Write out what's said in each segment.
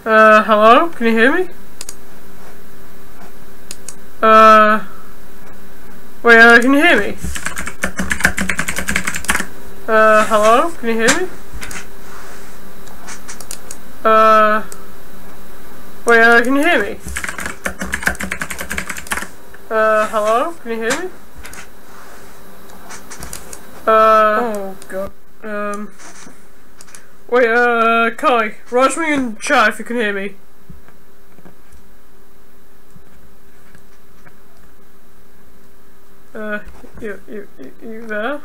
Hello? Can you hear me? Wait, can you hear me? Hello? Can you hear me? Wait, can you hear me? Hello? Can you hear me? Oh god. Wait, Kai, write something in chat if you can hear me. You there?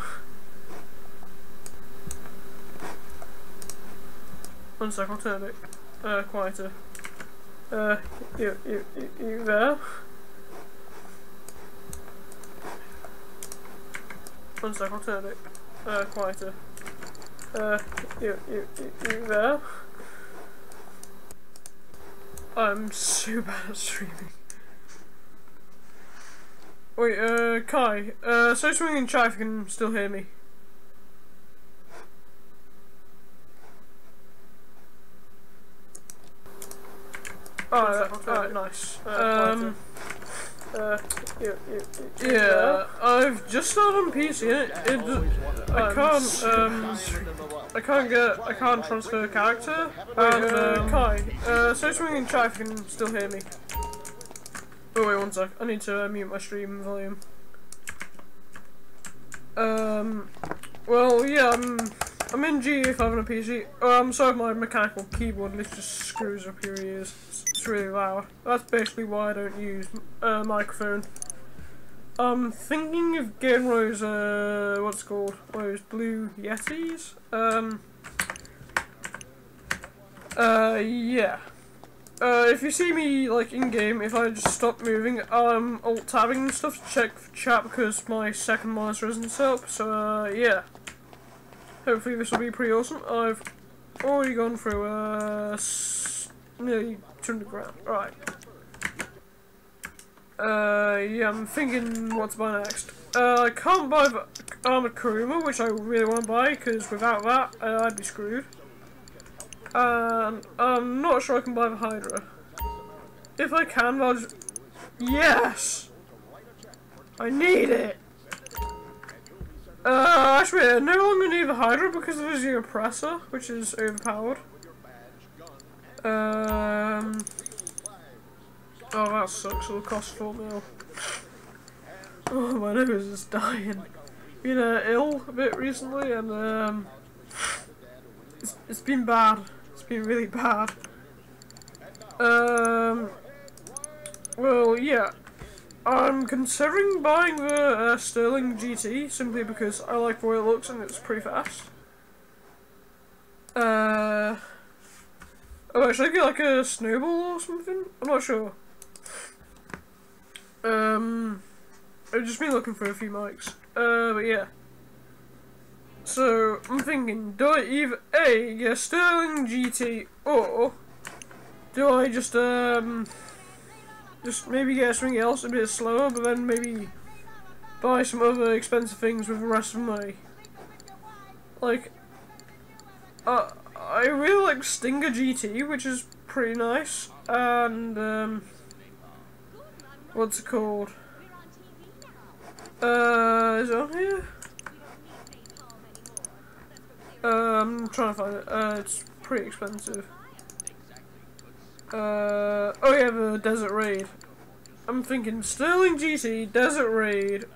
One sec, I'll turn it, quieter. You there? One sec, I'll turn it, quieter. You there? I'm so bad at streaming. Wait, Kai, say something in chat if you can still hear me. Alright, nice. Yeah, I've just started on PC I can't transfer a character. And, Kai, say something in chat if you can still hear me. Oh wait, one sec, I need to mute my stream volume. Well, yeah, I'm in GE5 on a PC. I'm sorry if my mechanical keyboard literally just screws up your ears. It's really loud. That's basically why I don't use a microphone. I'm thinking of getting those, what's it called? Those Blue Yetis? Yeah. If you see me, like, in-game, if I just stop moving, I'm alt-tabbing and stuff to check for chat because my second monitor isn't set up, so, yeah. Hopefully this will be pretty awesome. I've already gone through, nearly 200 grand. Right. Yeah, I'm thinking what to buy next. I can't buy the Armored Kuruma, which I really want to buy, because without that, I'd be screwed. And I'm not sure I can buy the Hydra. If I can, I'll just... Yes! I need it! Actually, I no longer need the Hydra because of the Oppressor, which is overpowered. Oh, that sucks. It'll cost 4 mil. Oh, my nose is dying. Been ill a bit recently, and it's been bad. It's been really bad. Well, yeah. I'm considering buying the Sterling GT simply because I like the way it looks and it's pretty fast. Oh, should I get like a snowball or something? I'm not sure. I've just been looking for a few mics. But yeah. So, I'm thinking, do I either A, get a Sterling GT, or do I just maybe get something else a bit slower, but then maybe buy some other expensive things with the rest of the money? Like, I really like Stinger GT, which is pretty nice, and, what's it called? Is it on here? I'm trying to find it. It's pretty expensive. Oh yeah, the Desert Raid. I'm thinking Sterling GT, Desert Raid,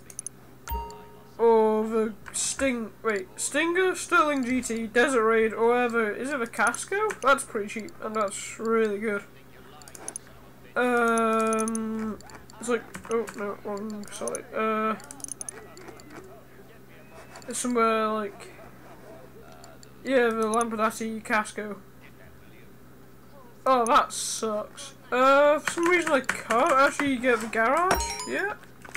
or the Stinger, Sterling GT, Desert Raid, or whatever. Is it a Casco? That's pretty cheap, and that's really good. It's like, oh no, wrong side. It's somewhere like, yeah, the Lampadati Casco. Oh, that sucks. For some reason I can't actually get the garage yet.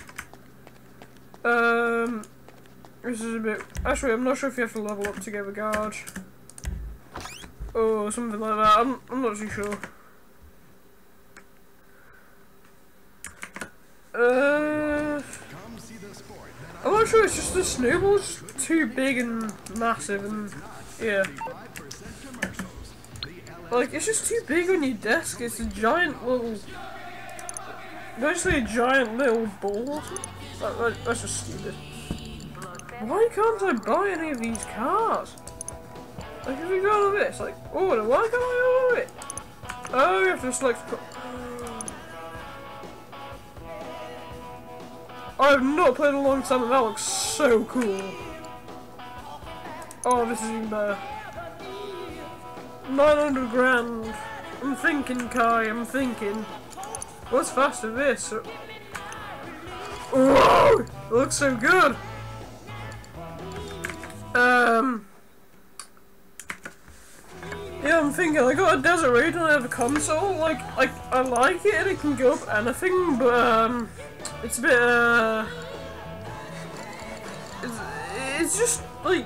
This is a bit... Actually, I'm not sure if you have to level up to get the garage. Or something like that. I'm not too sure. I'm not sure, it's just the snowball's too big and massive and... yeah. Like, it's just too big on your desk. It's a giant little... Basically a giant little ball. That's just stupid. Why can't I buy any of these cars? Like, if you go to this, like, order, why can't I order it? Oh, you have to select... I have not played in a long time and that looks so cool. Oh, this is even better. 900 grand. I'm thinking, Kai, I'm thinking. What's faster this? Whoa! It looks so good! Yeah, I'm thinking, I got a Desert Raid and I have a console, like, I like it and it can go up anything, but, it's a bit, it's just, like,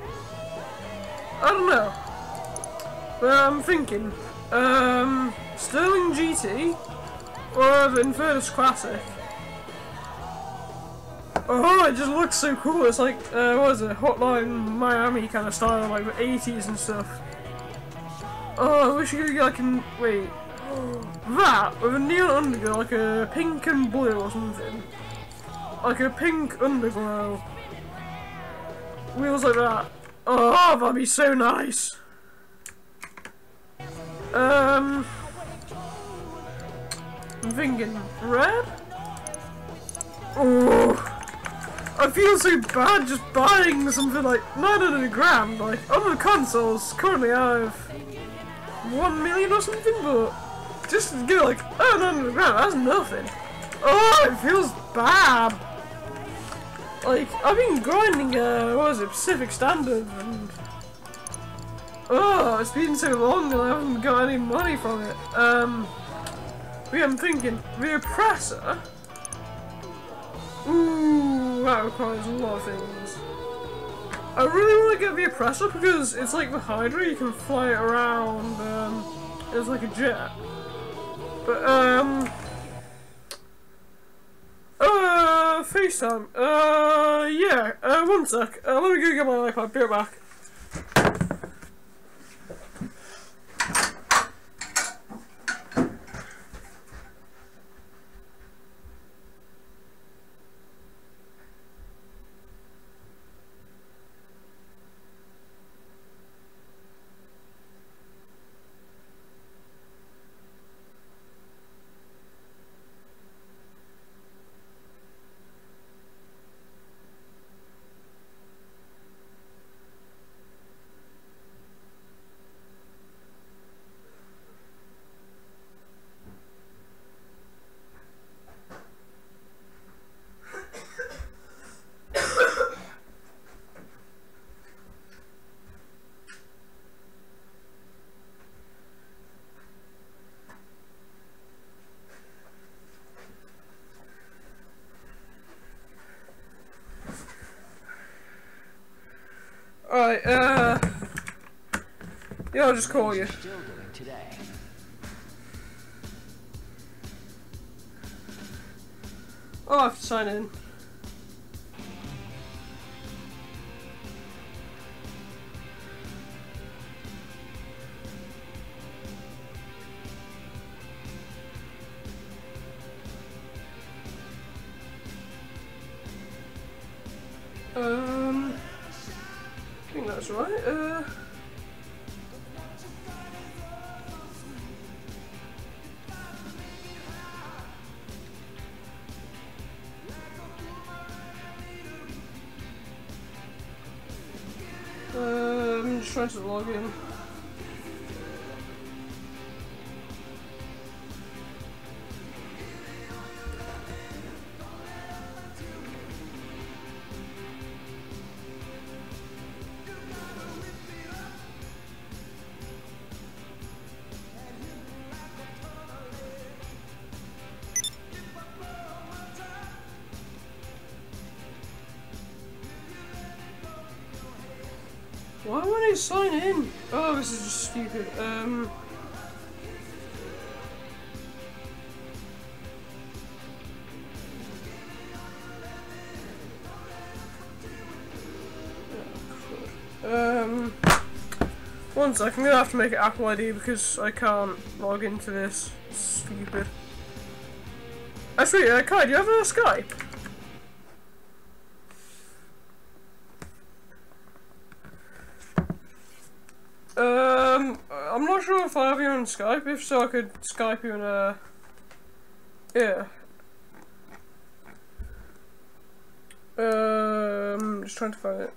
I don't know, but I'm thinking, Sterling GT, or the Infernus Classic. Oh, it just looks so cool, it's like, what is it, Hotline Miami kind of style, like the 80s and stuff. Oh, I wish you could get like a... wait. That, with a neon underglow, like a pink and blue or something. Like a pink underglow. Wheels like that. Oh, that'd be so nice. I'm thinking red? Oh. I feel so bad just buying something like 900 grand. Like, on the consoles, currently I have 1 million or something, but just to get like, oh, 900 grand, that's nothing. Oh, it feels bad. Like, I've been grinding, what is it, Pacific Standard, and oh, it's been so long and I haven't got any money from it. But yeah, I'm thinking, the Oppressor, ooh, that requires a lot of things. I really want to get the Oppressor because it's like the Hydra, you can fly it around, it's like a jet. But, FaceTime, yeah, one sec, let me go get my iPad, be right back. Alright, yeah, I'll just call you. Oh, I have to sign in. I think that's right. I'm just trying to log in. Why won't I sign in? Oh, this is just stupid. One sec, I'm gonna have to make an Apple ID because I can't log into this. It's stupid. Actually, Kai, do you have a Skype? I'm not sure if I have you on Skype. If so, I could Skype you in yeah. Just trying to find it.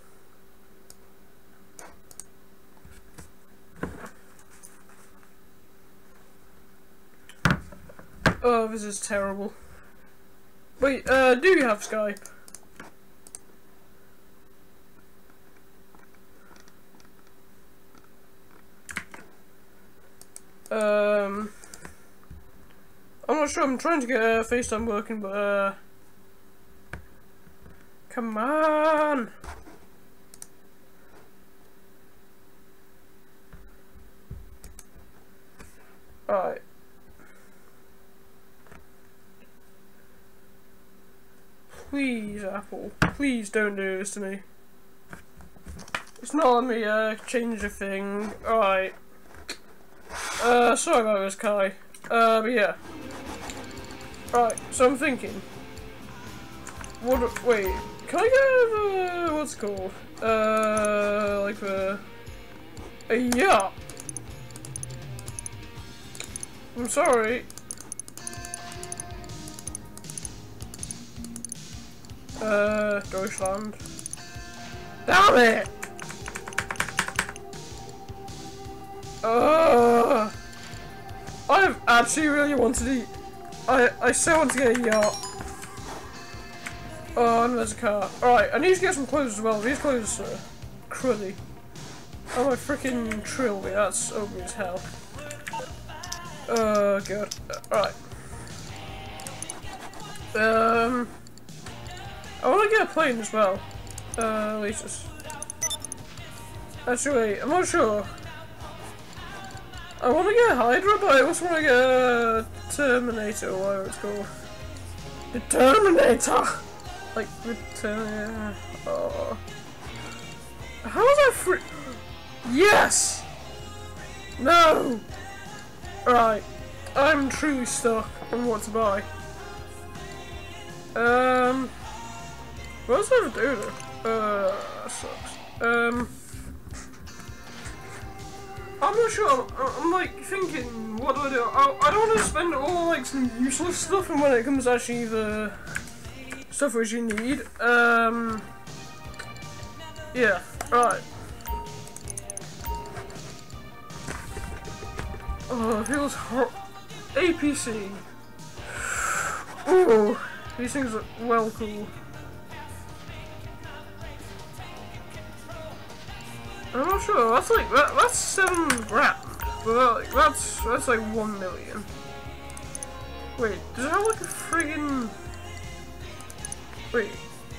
Oh, this is terrible. Wait, do you have Skype? I'm not sure, I'm trying to get FaceTime working, but come on! Alright. Please, Apple, please don't do this to me. It's not letting me change a thing. Alright. Sorry about this, Kai. But yeah. Right, so I'm thinking. Wait, can I get what's it called? Like a yacht. I'm sorry. Deutschland. Damn it! I've actually really wanted to. I so want to get a yacht. Oh, and there's a car. Alright, I need to get some clothes as well. These clothes are cruddy. Oh my freaking trilby, that's ugly as hell. Oh god. Alright. I want to get a plane as well. Leases. Actually, I'm not sure. I want to get a Hydra, but I also want to get a Terminator, or whatever it's called. The Terminator! Like, the Terminator. Oh. How was I free? Yes! No! Right. I'm truly stuck on what to buy. What else do I do? That sucks. I'm not sure. I'm like thinking, what do I do? I don't want to spend all like some useless stuff, and when it comes to actually the stuff which you need. Yeah. Right. Oh, it feels hot. APC. Ooh, these things look well cool. I'm not sure. That's like that's 7 grand, but like, that's like 1 million. Wait, does it have like a friggin'? Wait,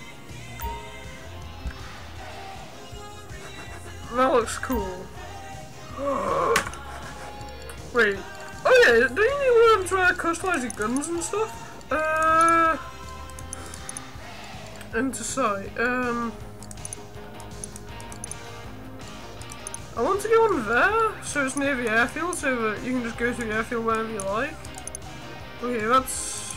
that looks cool. Wait, oh yeah, do you need to customize your guns and stuff? Enter site. I want to go on there, so it's near the airfield, so that you can just go to the airfield whenever you like. Okay, that's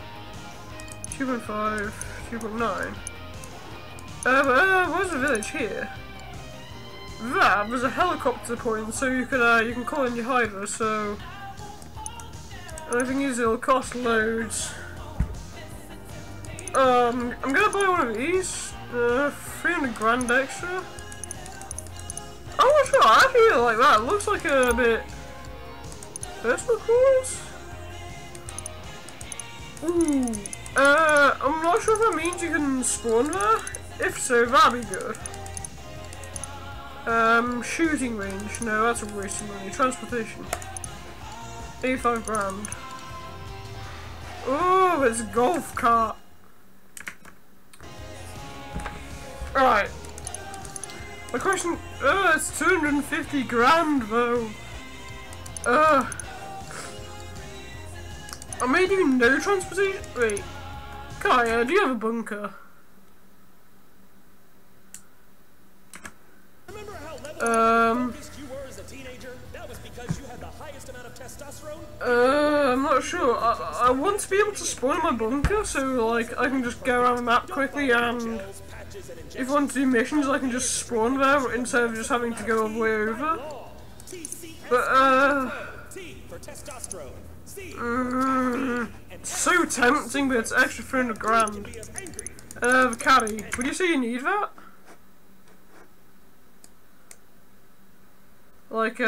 2.5, 2.9. But where's the village here? There's a helicopter point, so you can call in your Hydra. So the thing is, it'll cost loads. I'm gonna buy one of these. 300 grand extra. I'm not sure, I actually really like that. It looks like a bit personal quarters. Ooh. I'm not sure if that means you can spawn there. If so, that'd be good. Shooting range. No, that's a waste of money. Transportation. 85 grand. Oh, it's a golf cart. Alright. My question, it's 250 grand though. I may do no transportation. Wait, Kai, do you have a bunker? That was because you had the highest amount of testosterone? I'm not sure. I want to be able to spawn in my bunker, so like I can just go around the map quickly, and if I want to do missions, I can just spawn there instead of just having to go all the way over. But so tempting, but it's extra 300 grand. The caddy, would you say you need that? Like,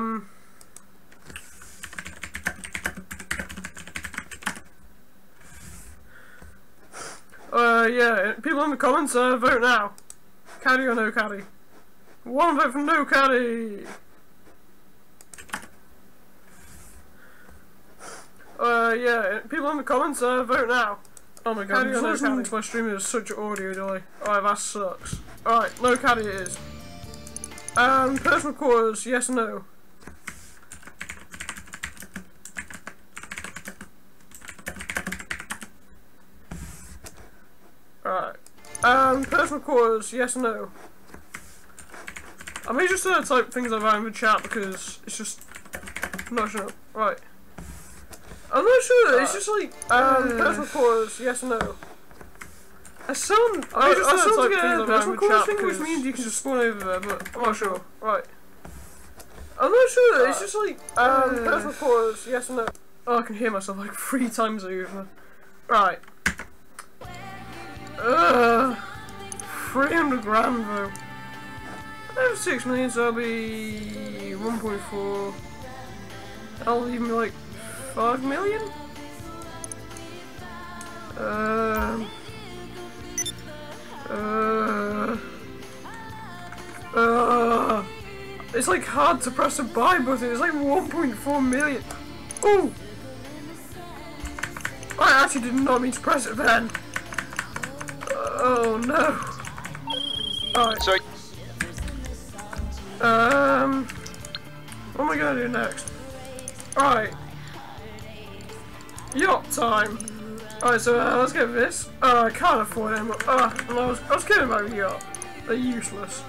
yeah, people in the comments, vote now. Caddy or no caddy? One vote for no caddy! Yeah, people in the comments, vote now. Oh my god, I'm listening to my stream is such audio delay. Alright, that sucks. Alright, no caddy it is. Personal quarters, yes or no? Alright. Personal quarters, yes or no? I may just type things like that in the chat because it's just... I'm not sure. Right. I'm not sure, it's just like, personal quarters, yes or no? I just type personal quarters thing, which means you can just spawn over there, but I'm not sure. Right. I'm not sure, it's just like, personal quarters, yes or no? Oh, I can hear myself like 3 times over. Right. 300 grand though. I have 6 million, so I'll be 1.4. I'll leave me like 5 million? It's like hard to press the buy button, it's like 1.4 million. Ooh! I actually did not mean to press it then. Oh no. Alright. Sorry. What am I gonna do next? Alright. Yacht time. Alright, so let's get this. I can't afford them. I was kidding about the yacht. They're useless.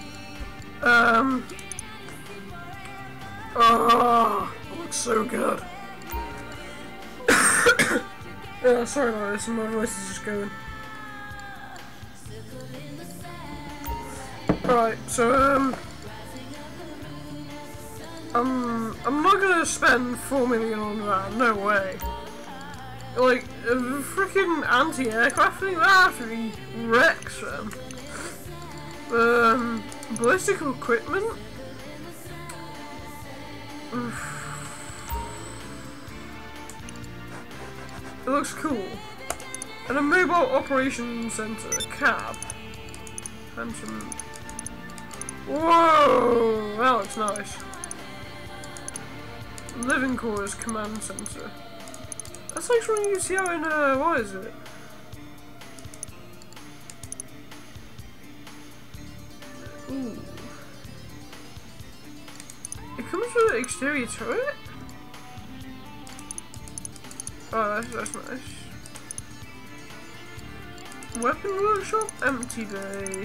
Oh, it looks so good. Yeah, sorry about this, my voice is just going. Alright, so I'm not gonna spend 4 million on that, no way. Like, a freaking anti-aircraft thing, that actually wrecks them. Ballistic equipment? It looks cool. And a mobile operations center, a cab. And some... Whoa! That looks nice. Living quarters command center. That's like something you see out in, what is it? Ooh. It comes with an exterior turret? Oh, that's nice. Weapon workshop, empty bay.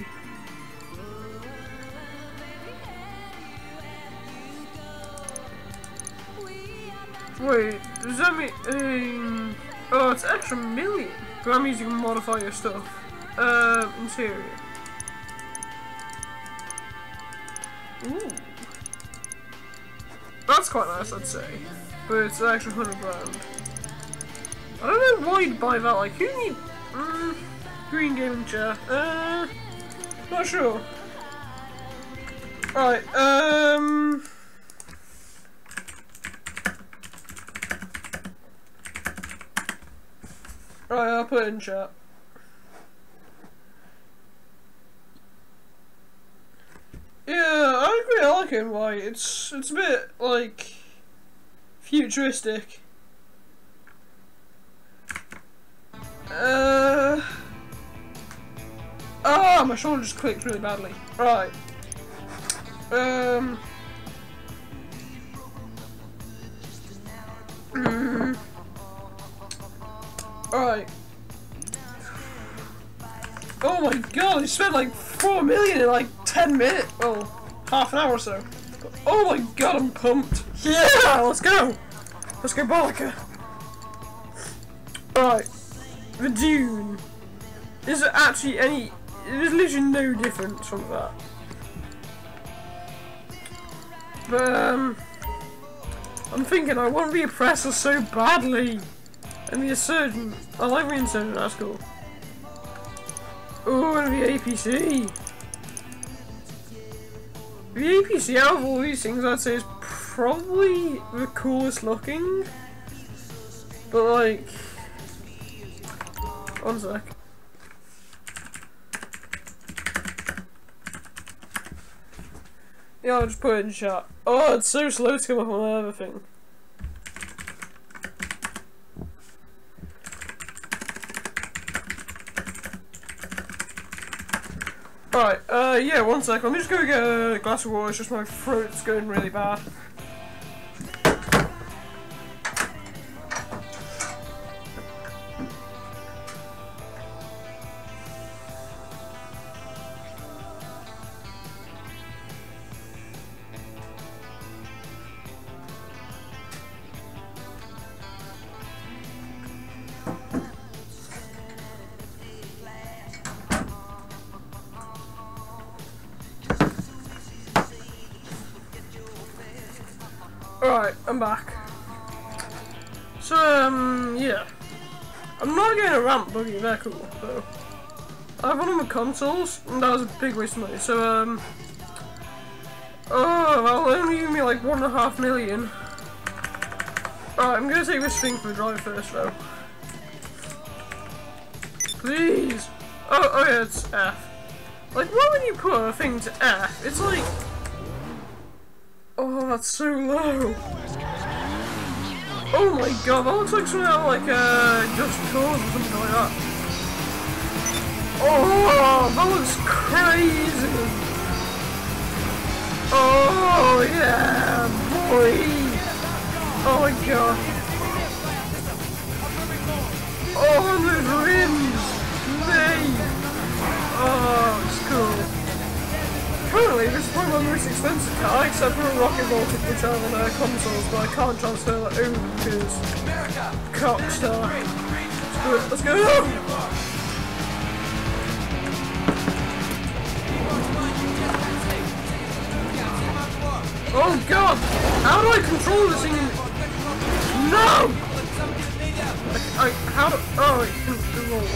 Wait, does that mean, oh, it's extra million. But that means you can modify your stuff. Interior. Ooh. That's quite nice, I'd say. But it's an extra 100 grand. I don't know why you'd buy that, like, who need, green gaming chair, not sure. Alright, Right, I'll put it in chat. Yeah, I agree, I like it in white. It's a bit, like, futuristic. Oh, my shoulder just clicked really badly. Right. Alright. Oh my god, he spent like 4 million in like 10 minutes. Well, half an hour or so. Oh my god, I'm pumped. Yeah, let's go. Let's go Bollica. Right, the Dune. Is there actually any... There's literally no difference from that. But, I'm thinking I want the Oppressor so badly. And the Insurgent. I like the Insurgent, that's cool. Oh, and the APC. The APC out of all these things I'd say is probably the coolest looking. But like... One sec. Yeah, I'll just put it in chat. Oh, it's so slow to come up on the other thing. Right, yeah, one sec. Let me just go get a glass of water. It's just my throat's going really bad. Alright, I'm back. So, yeah. I'm not getting a ramp buggy, they're cool, though. I have one of my consoles, and that was a big waste of money, so, oh, that'll only give me like 1.5 million. Alright, I'm gonna take this thing for a drive first, though. Please! Oh yeah, it's F. Like, why would you put a thing to F? It's like... Oh, that's so low. Oh my god, that looks like something out of like Just Cause or something like that. Oh, that looks crazy. Oh yeah, boy. Oh my god. Oh, and those rims. Mate. Oh, it's cool. Currently, this is probably my most expensive car, except for a Rocket Voltage which I have on their consoles, but I can't transfer that over because Cockstar. Let's go! Oh god! How do I control this thing? No! How do... Oh, it controls.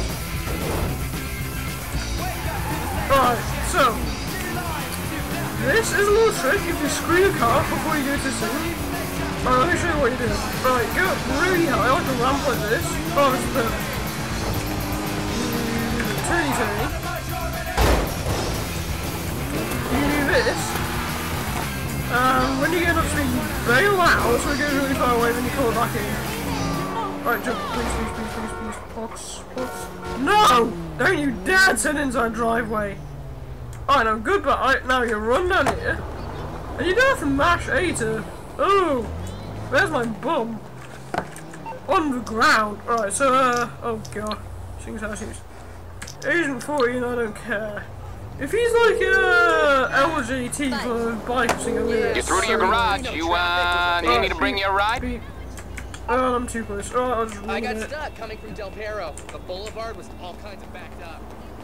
Alright, so... This is a little trick if you screw your car before you go to sing. Alright, let me show you what you do. Alright, go really high, like a ramp like this. Oh, this is perfect. Turny. You do this. When you get up to speed, you bail out so it goes really far away, then you pull it back in. Alright, jump, please. Box. No! Don't you dare turn into our driveway. Alright, I'm good, but now you run down here, and you don't have to mash A to... Oh! There's my bum. On the ground. Alright, so, oh god. Things how she's... Agent 14, I don't care. If he's like, LJT for bike singer lyrics... Get through to your garage. You need me to bring you a ride? Beep. Oh, I'm too close. Oh, I'll just I got stuck coming from Del Perro. The boulevard was all kinds of backed up.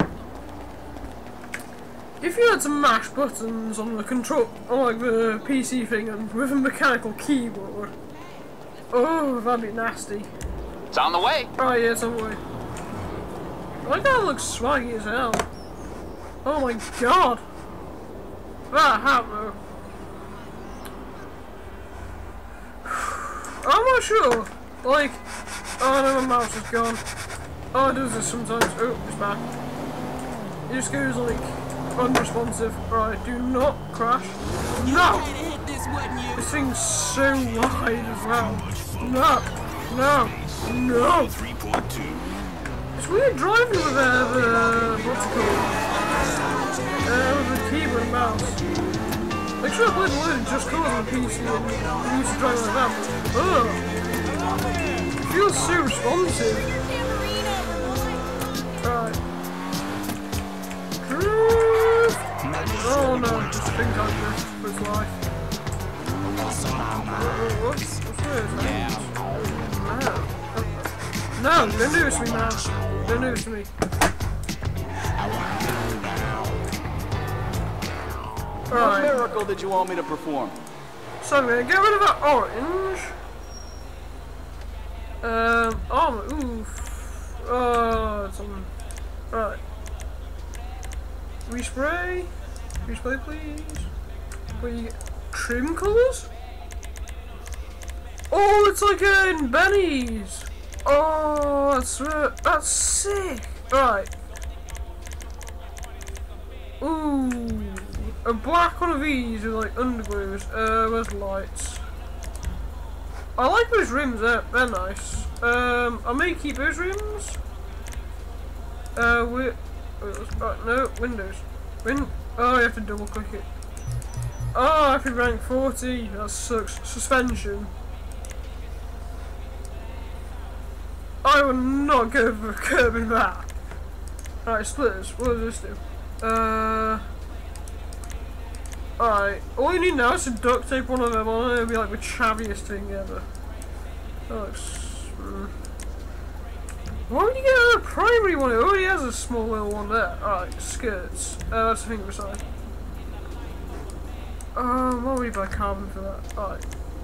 If you had to mash buttons on the control, on like the PC thing, and with a mechanical keyboard, oh, that'd be nasty. It's on the way. Oh yeah, it's on the way. I like how it looks swaggy as hell. Oh my god! That hat though. I'm not sure. Like, oh no, my mouse is gone. Oh, it does this sometimes. Oh, it's back. It just goes like unresponsive. Right, do not crash. No! This thing's so wide as well. No! It's weird driving with the what's it called? With the keyboard and mouse. Like, sure, I played a load of Just Cause on the PC and used to drive like that, but it feels so responsive. Right. Oh no, this thing can't drift for its life. What's this? No, don't do this to me, man. Don't do this to me. What miracle did you want me to perform? So I'm gonna get rid of that orange. Armor, oof. Oh, it's on. Right. Respray? Respray, please. What you get? Trim colours? Oh, it's like in Benny's. Oh, that's sick. Right. Ooh. A black one of these with like underglows. Where's the lights? I like those rims, they're nice. I may keep those rims. Right, no, windows. Oh, you have to double click it. Oh, I have to rank 40. That sucks. Suspension. I will not go for a curb in that. Alright, splitters. What does this do? Alright, all you need now is to duct tape one of them on and it'll be like the chavviest thing ever. That looks... Why would you get a primary one? It already has a small little one there. Alright, skirts. That's the thing beside. Why would you buy carbon for that? Alright.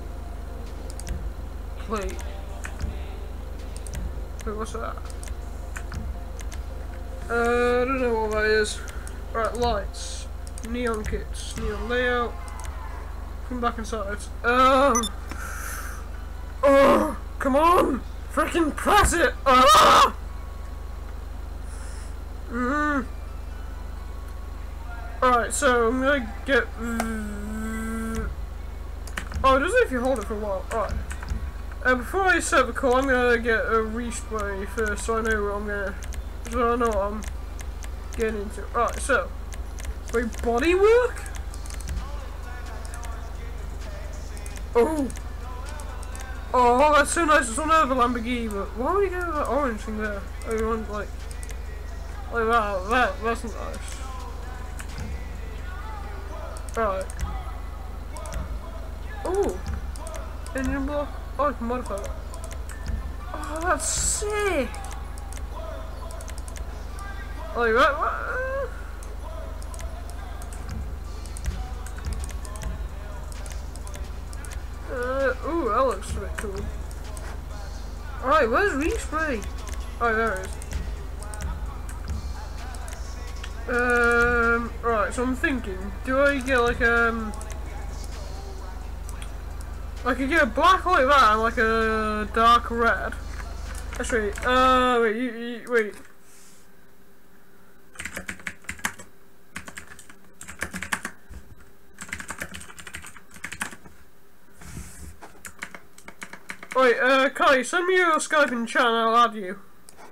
Plate. Wait, what's that? I don't know what that is. Right, lights. Neon kits. Neon layout. Come back inside. Oh, come on! Freaking press it! Ah! Alright, so I'm gonna get... Oh, it doesn't if you hold it for a while. Alright. Before I set the call, I'm gonna get a respray first so I know what I'm gonna... So I know what I'm getting into. Alright, so... Wait, body work? Oh! Oh, that's so nice. It's on another Lamborghini, but why would you go with that orange thing there? Oh, you want like that? That's nice. Right. Oh, engine block. Oh, I can modify that. Oh, that's sick. Like that. Ooh, that looks a bit cool. Alright, where's respray? Oh, there it is. Right, so I'm thinking, do I get like I could get a black like that and like a dark red. Actually, wait. Wait, Kai, send me your Skype in chat and I'll add you.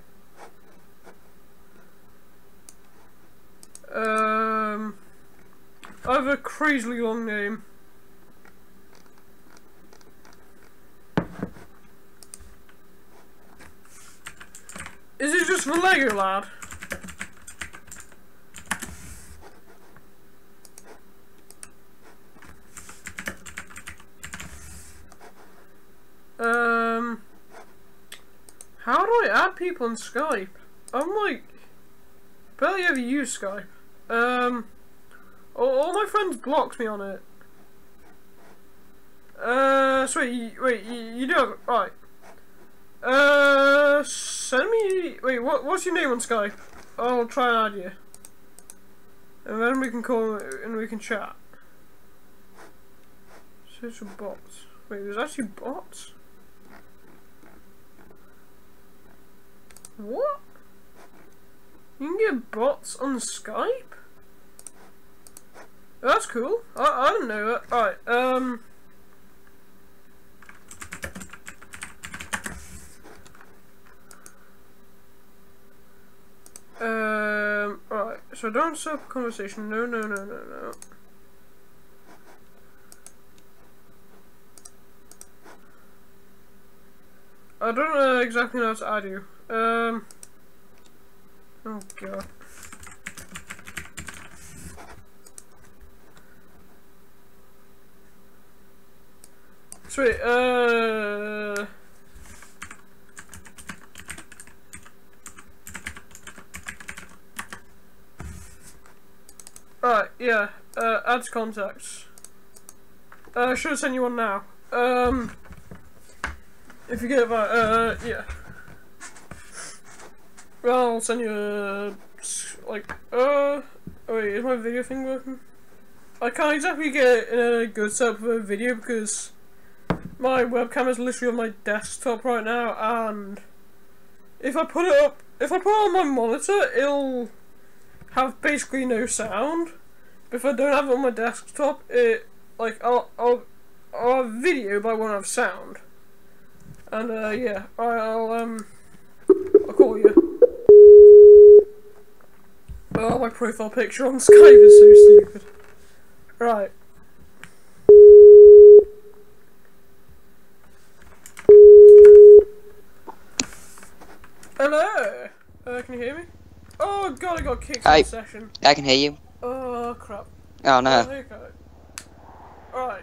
I have a crazily long name. Is it just the Lego lad? How do I add people on Skype? I'm like, barely ever use Skype. All my friends blocked me on it. So wait, you do have, right. Send me, wait, what's your name on Skype? I'll try and add you. And then we can call and we can chat. Search for bots. Wait, there's actually bots? What? You can get bots on Skype? That's cool. I didn't know that. Alright, Alright, so don't set up a conversation. No. I don't know exactly how to add you. Oh god. Sweet. Right, yeah. Add to contacts. Should have sent you one now. If you get that, yeah. Well, I'll send you a, like, oh wait, is my video thing working? I can't exactly get a good setup for a video because my webcam is literally on my desktop right now, and if I put it on my monitor, it'll have basically no sound. But if I don't have it on my desktop, I'll have video, but I won't have sound. And yeah, I'll call you. Oh, my profile picture on Skype is so stupid. Right. Hello. Can you hear me? Oh god, I got kicked from the session. I can hear you. Oh crap. Oh no. Alright.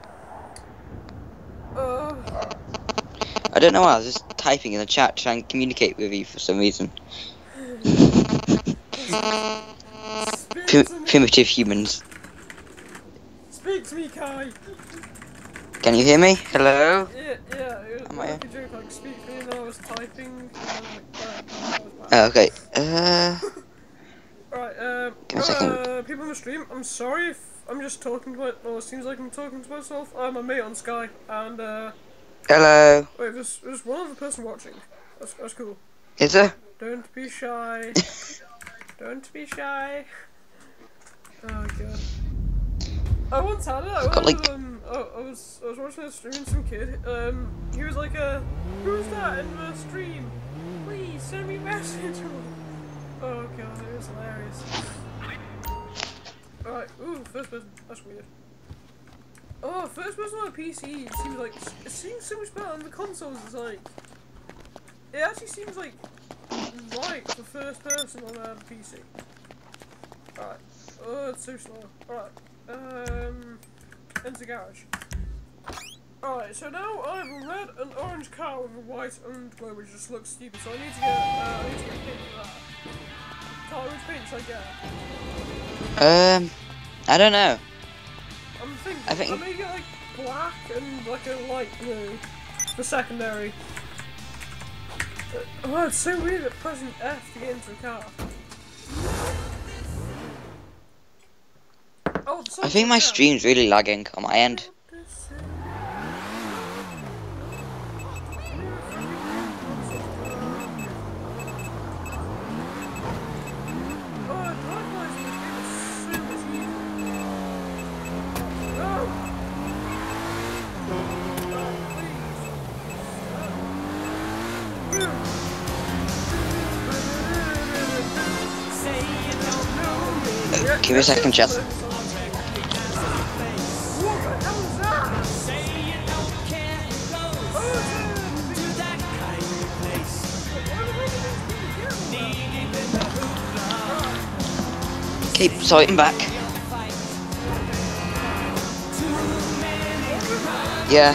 I don't know why, I was just typing in the chat trying to communicate with you for some reason. Primitive humans. Speak to me, Kai. Can you hear me? Hello? Yeah, it was Am like I? a joke, like, speak to me, and I was typing, Okay, Right, give me a second. people on the stream, I'm sorry if I'm just talking to it seems like I'm talking to myself. I'm a mate on Sky, and, Hello? wait, there's one other person watching. That's cool. Is there? Don't be shy. Don't be shy. Oh god. I once had it. I was watching a stream and some kid. He was like, who's that in the stream? Please send me a message. Oh god, it was hilarious. Alright, ooh, first person. That's weird. Oh, first person on a PC it seems so much better on the consoles. It's like, it actually seems like right for first person on a PC. Alright. Oh, it's so slow. Alright. Enter garage. Alright, so now I have a red and orange car with a white underglow, which just looks stupid, so I need to get paint for that. Carl, which paint should I get? I don't know. I think I may get like black and like a light blue for secondary. Oh, it's so weird at pressing F to get into the car. Oh, I think my stream's really lagging on my end. Give me a second, chat. Okay, so I'm back. Yeah.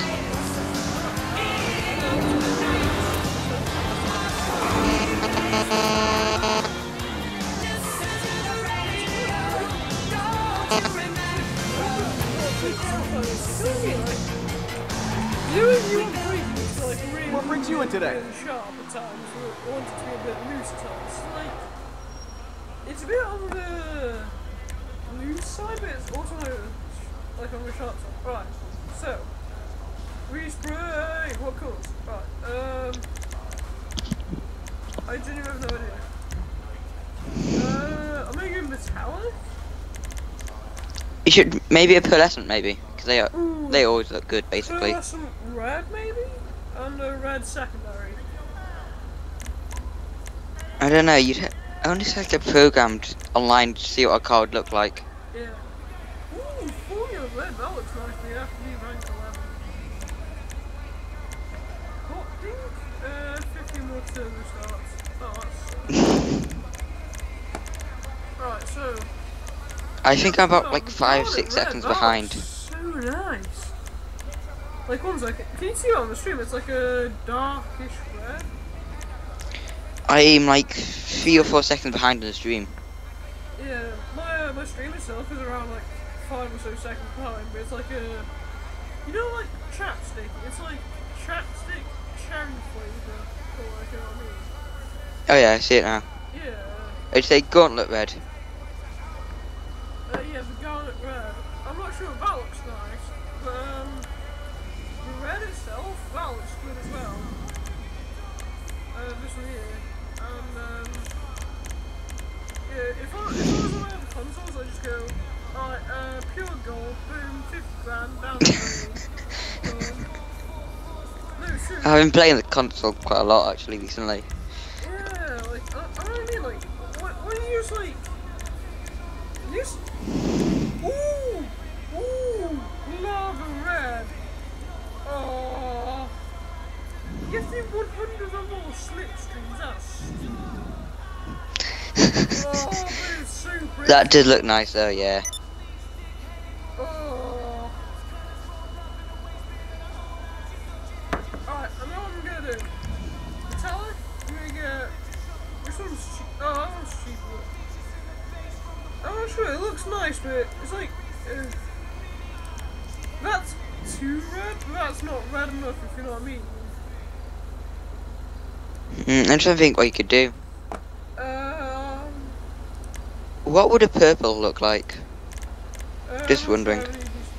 What brings you in today? Sharp at times, we want it to be a bit loose at times. It's a bit on the loose side, but it's also like on the sharp side. Right, so respray. What colours? Right, I genuinely have no idea. I'm gonna go metallic. You should maybe a pearlescent, maybe, because they always look good, basically. Pearlescent red, maybe, and a red secondary. I don't know. You'd only have to program online to see what a car would look like. Yeah. Ooh, 40 of red. That looks nice. We have to be ranked 11. Hot pink. 50 more turbo starts. Oh, that's right. So. I think I'm about like 5-6 seconds behind. So nice. Like, one second. Can you see it on the stream? It's like a darkish red. I'm like 3 or 4 seconds behind in the stream. Yeah, my stream itself is around like 5 or so seconds behind, but it's like a, you know, like chapstick. It's like chapstick cherry flavour. Or like, you know what I mean? Oh yeah, I see it now. Yeah. It's a gauntlet red. Yeah, the garnet red. I'm not sure if that looks nice, but the red itself, that looks good as well. This one here, and yeah, if I was on other consoles, I'd just go, alright, pure gold, boom, 50 grand, down the road. No, seriously. I've been playing the console quite a lot actually recently. Yeah, like, I don't mean, like, when you just, like, you just, ooh, lava red, oh, you have to do 100 or more slipstreams, that's oh, but it's so pretty. That did look nice though, yeah. Oh. Alright, I know what I'm gonna do. Metallic, I'm gonna get, which one's cheap? Oh, that one's cheaper. I'm not sure, it looks nice, but it's like, that's too red, but that's not red enough, if you know what I mean. I'm trying to think what you could do. What would a purple look like? Just wondering. Is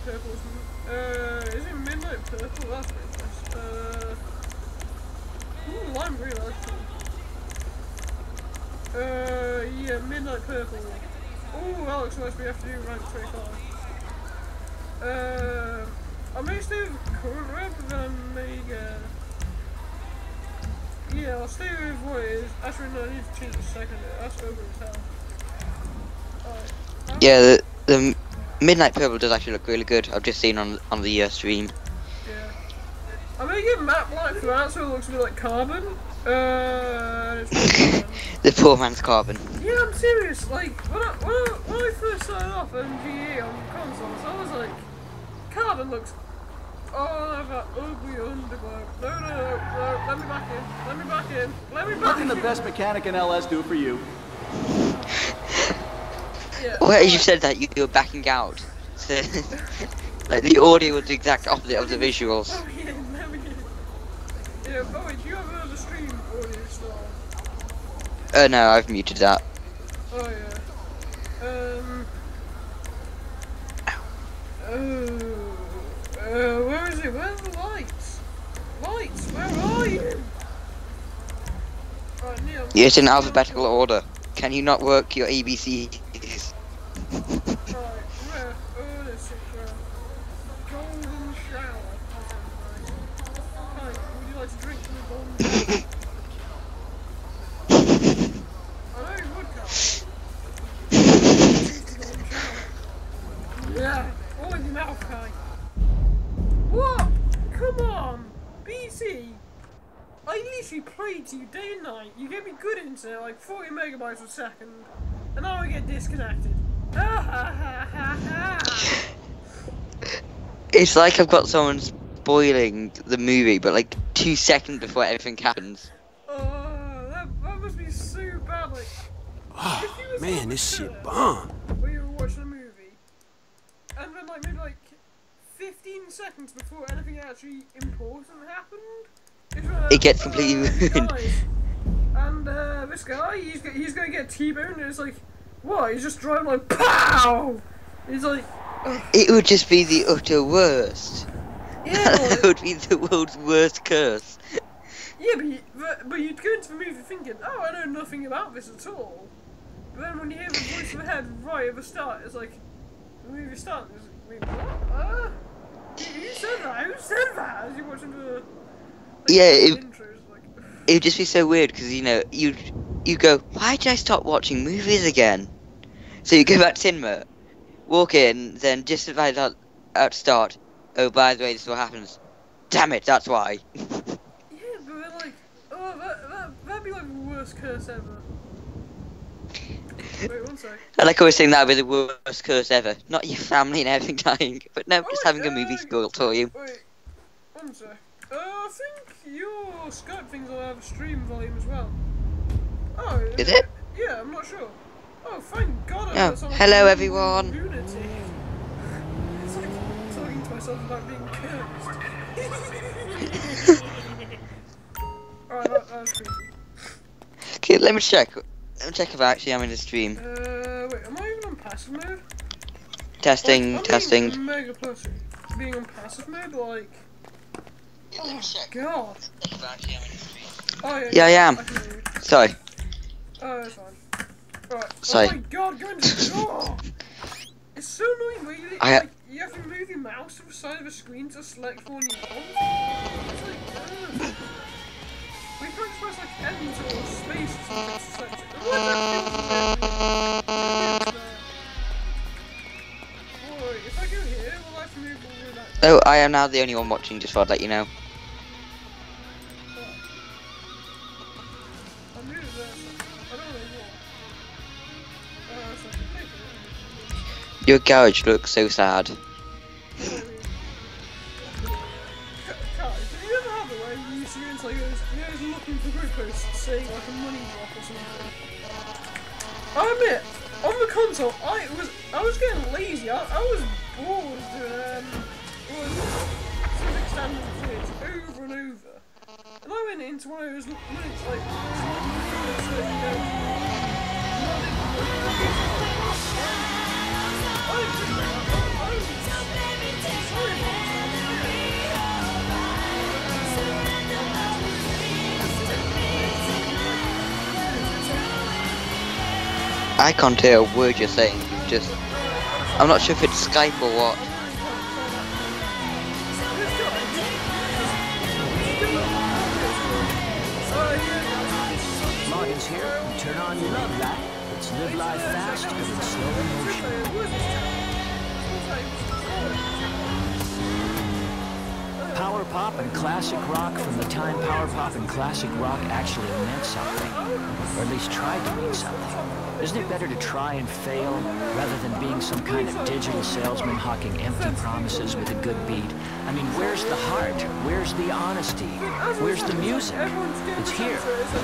it midnight purple? That's really nice. Ooh, lime green, actually. Yeah, midnight purple. Ooh, that looks nice. We have to do rank 25. I may stay with current red, but then I may get. Yeah, I'll stay with what it is. Actually, no, I need to change the second. That's over as hell. Alright. Yeah, the midnight purple does actually look really good. I've just seen on the stream. Yeah. I'm gonna get matte black for that so it looks a bit like carbon. The poor man's carbon. Yeah, I'm serious. Like, when I first started off MGE on consoles, I was like, carbon looks. Oh, that ugly underglow. No, let me back in. What can the best mechanic in LS do for you? Yeah. Well, as you said that, you were backing out. So, like, the audio was the exact opposite of the visuals. Oh, yeah, let me get. Yeah, oh, wait, do you have the stream audio still? No, I've muted that. Oh, yeah. Where is it? Where's the lights? Lights, where are you? Right, Neil. Yeah, it's in alphabetical order. Can you not work your ABCs? Right, where? Oh, this is golden shower. Hi, would you like to drink from the golden shower? I know you would, Carl. Yeah, all in your mouth, Kai. What? Come on, BC. I literally played to you day and night. You gave me good internet, like 40 megabytes a second, and now I get disconnected. It's like I've got someone spoiling the movie, but like 2 seconds before everything happens. That must be so bad. Like, Oh, man, this shit bomb. When you were watching a movie, and then like maybe like 15 seconds before anything actually important happened, It gets completely ruined. guys. And this guy, he's gonna get T-boned, and it's like, what? He's just driving like POW! He's like, ugh. It would just be the utter worst. Yeah, That would be the world's worst curse. yeah, but you'd go into the movie thinking, oh, I know nothing about this at all. But then when you hear the voice in the head right at the start, it's like, the movie starts, it's like, wait, what? Who said that? Who said that? As you're watching the like, Yeah, intros, like, it would just be so weird because, you know, you go, why did I stop watching movies again? So you go back to cinema, walk in, then just about at start, oh, by the way, this is what happens. Damn it, that's why. yeah, but they're like, oh, that'd be like the worst curse ever. Wait, one sec. I like always saying that would be the worst curse ever. Not your family and everything dying, but no, just having a movie spoiled for you. Wait, one sec. I think your Skype thing's on have stream volume as well. Oh, Is it? Yeah, I'm not sure. Oh, thank God! Oh, hello everyone. Unity. It's like talking to myself about being cursed. Alright, that's creepy. Okay, let me check. Let me check if actually I'm in the stream. Wait, am I even on passive mode? Testing, Like, testing. I'm mega pussy. Being on passive mode, like. Oh God. Oh Yeah, I am. can hear you. Sorry. Oh, that's fine. Right. Sorry. Oh my God, go into the door. It's so annoying where you, I like, you have to move your mouse to the side of the screen to select one you want. It's like, we can't just press like enter or space or something to select it. Boy, if I go here, will I have to move all the way back? Oh, I am now the only one watching, just thought I'd let you know. I'll move there. I don't know what. So I can take it. Your garage looks so sad. Kai, do you ever have it where you used to go into like those, looking for group posts saying like a money drop or something? I admit, on the console, I was getting lazy. I was bored of doing Civic Standard Bridge over and over. And I went into one of those minutes like I can't hear a word you're saying. I'm not sure if it's Skype or what. Morgan's here. Turn on your love light. Let's live life fast and in slow motion. Power pop and classic rock from the time power pop and classic rock actually meant something. Or at least tried to mean something. Isn't it better to try and fail rather than being some kind of digital salesman hawking empty promises with a good beat? I mean, where's the heart? Where's the honesty? Where's the music? It's here.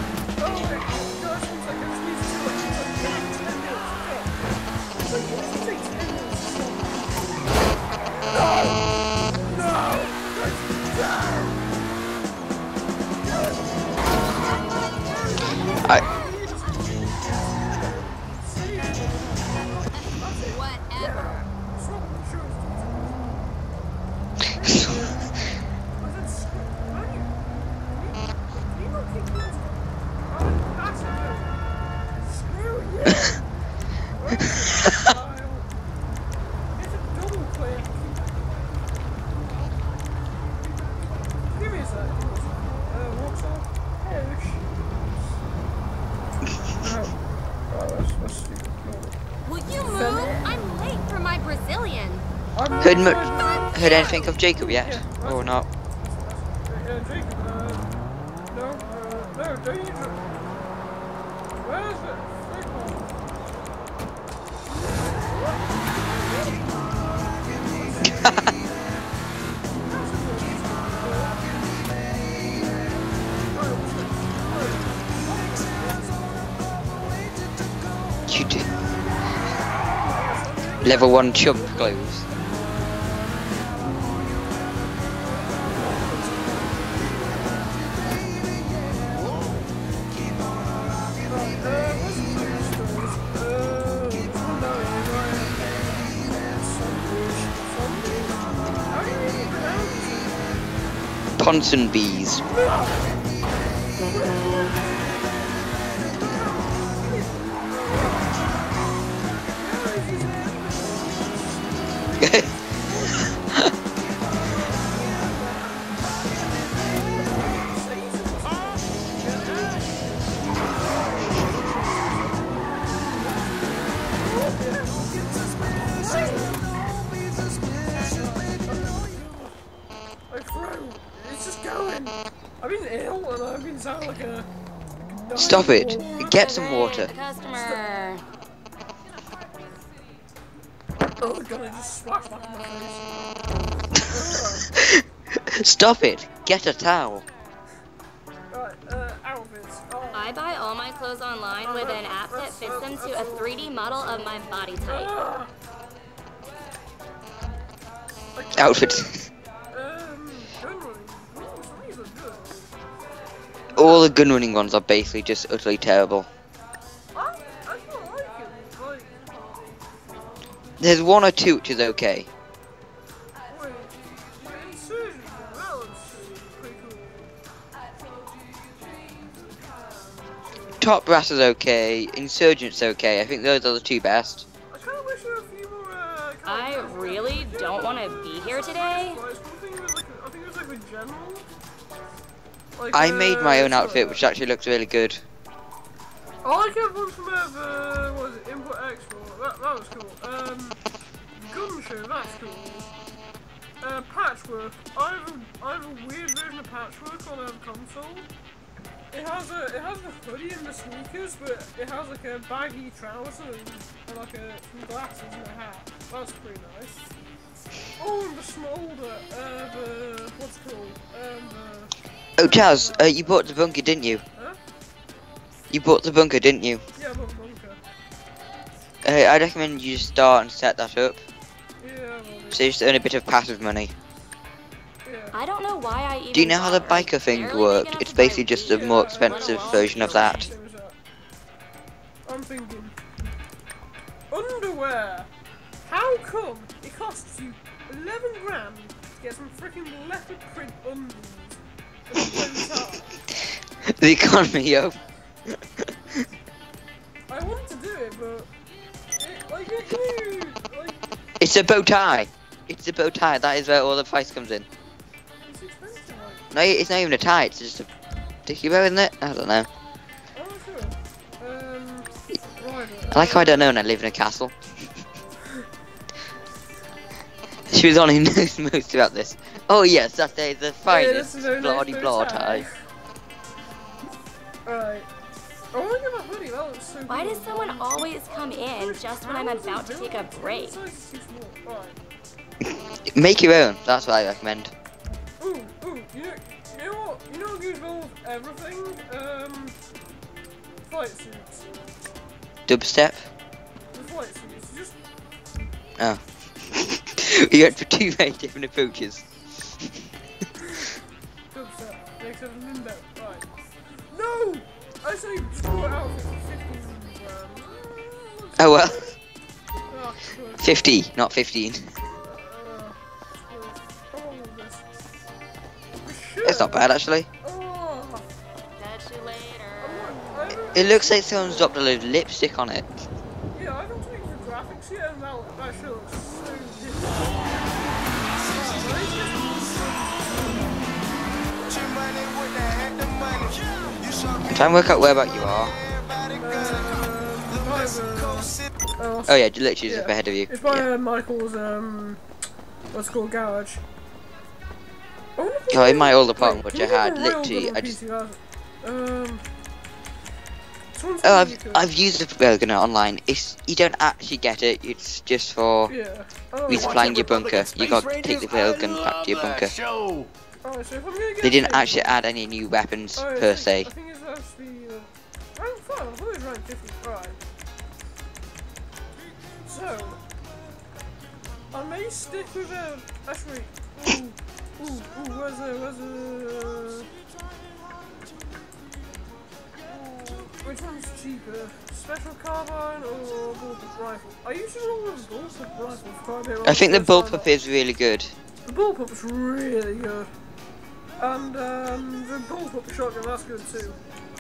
Will you move? I'm late for my Brazilian. Heard anything of Jacob yet? Or not? Jacob, no, don't you where is it? You do. Level 1 chump clothes. Ponsonbys. It's just going. I've been ill and I've been sounding like a... Stop it. Get some water. Customer. Oh god, I just splashed back in my face. Stop it! Get a towel. Right, outfits. Oh. I buy all my clothes online with an app that fits them to a 3D model of my body type. Outfits. Gun running. Oh, some of these are good. All the gun running ones are basically just utterly terrible. I quite like it. Like, There's one or two which is okay. wait, Insurgent, that looks pretty cool. Top Brass is okay. Insurgent's okay. I think those are the two best. I kind of wish there were a few more. I really don't want to be here today. I think it was like a general. Like, I made my own outfit, which actually looks really good. I like everyone from what was it, Import Export, that was cool. Gun Show, that's cool. Patchwork, I have a weird version of Patchwork on a console. It has a hoodie and the sneakers, but it has like a baggy trousers and like some glasses and a hat. That's pretty nice. Oh, and the smolder, what's it called? Oh, Chaz, you bought the bunker, didn't you? Huh? You bought the bunker, didn't you? Yeah, I bought the bunker. I recommend you start and set that up. Yeah, well, So you just earn a bit of passive money. yeah. I don't know why I even Do you know how the bothered. biker thing Barely big worked? enough It's to buy basically just a weed. more expensive version of that. Same as that. I'm thinking, underwear. How come it costs you 11 grand to get some freaking leopard print undies? The economy, yo. I wanted to do it, but It's a bow tie. It's a bow tie. That is where all the price comes in. it's expensive. Like, No, it's not even a tie. It's just a dicky bow, isn't it? I don't know. oh sure. Right. I like how I don't know and I live in a castle. She was on who knows most about this. Oh yes, that is the finest this is a nice bloody blah tie. Alright. I want to get my hoodie, that looks so Why good. does someone always come in just when I'm about to take a break? Alright. Make your own. That's what I recommend. Ooh, you know what? You know what goes well with everything? Flight suits. Dubstep. The flight suits, just... Oh. We went for two very different approaches. Dubstep. Makes everything better. Right. No! I say just pull it out for 15 grand. Oh well. Oh, good. 50, not 15. It's not bad actually. Oh, Catch you later. It looks like someone's dropped a load of lipstick on it. yeah, I haven't tweaked the graphics yet, and that shit looks so different. Try and work out where about you are. Oh yeah, literally just up ahead of you. It's by Yeah. Michael's, what's it called, garage. Oh, in my old apartment, Wait, which I can you had, get a real literally, good I just... PC, someone Oh, told me to- I've used the railgun online. It's you don't actually get it. It's just for Yeah. Oh, resupplying your bunker. You got to take the railgun back to your bunker. alright, so if I'm gonna get They didn't a- actually add any new weapons Oh, I per think- se. I think it's actually rank 5. I thought it was rank 50. Alright. So, I may stick with actually. Where's which one's cheaper? Special carbine or bullpup rifle? I usually roll with bullpup rifle for quite a bit. I think the bullpup is really good. The bullpup's really good. And the bullpup shotgun, that's good too.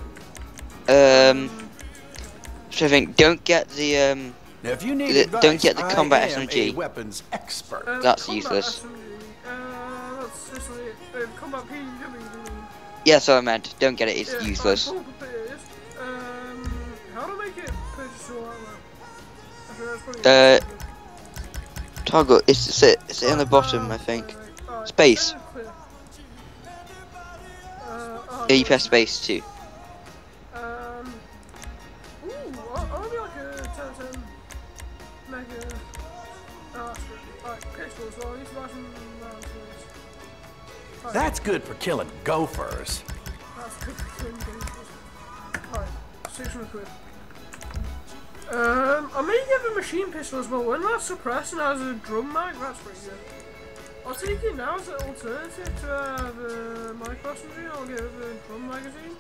So I think don't get the Now, if you need don't get the advice, combat I am SMG. a weapons expert. That's Combat useless. SMG, that's just like combat PW. Yeah, so I meant don't get it. It's Yeah, useless. bullpup it is. How to make it purchasable armor? Actually, that's probably Toggle. It's sit on the bottom, I think. Alright, Space. clear. Yeah, you press space too. Ooh, I'll be like a 1010 mega. Oh, that's good. Alright, pistols. Well, I need to buy some rounds for this. good for killing gophers. That's good for killing gophers. Alright, 600 quid. I may give a machine pistol as well. When that's suppressed and has a drum mag, that's pretty good. I'll take it now as an alternative to the micro SMG. I'll get the drum magazine.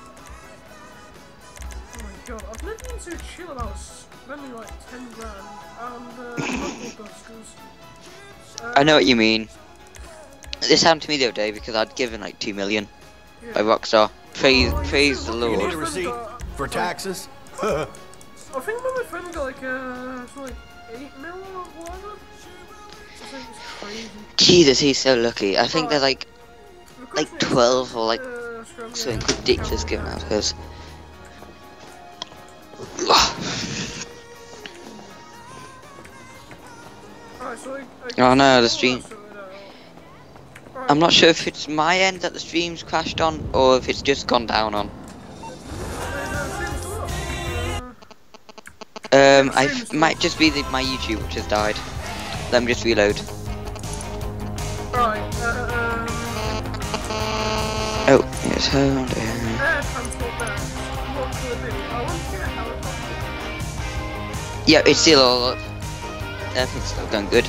Oh my god, I've never been so chill about spending like 10 grand and knuckle dusters. I know what you mean. This happened to me the other day because I'd given like 2 million by Rockstar. Praise the You Lord. need a receipt for taxes? I think my friend got like something like 8 mil or whatever. I think it's crazy. Jesus, he's so lucky. I think they're like 12 or like something ridiculous given out hers. Oh no, the stream. I'm not sure if it's my end that the stream's crashed on or if it's just gone down on. I might just be my YouTube which has died. Let me just reload. Right, Oh, yes, hold on. air transport there. What could it be? I want to get a helicopter. Yeah, it's still all up. Everything's still going good.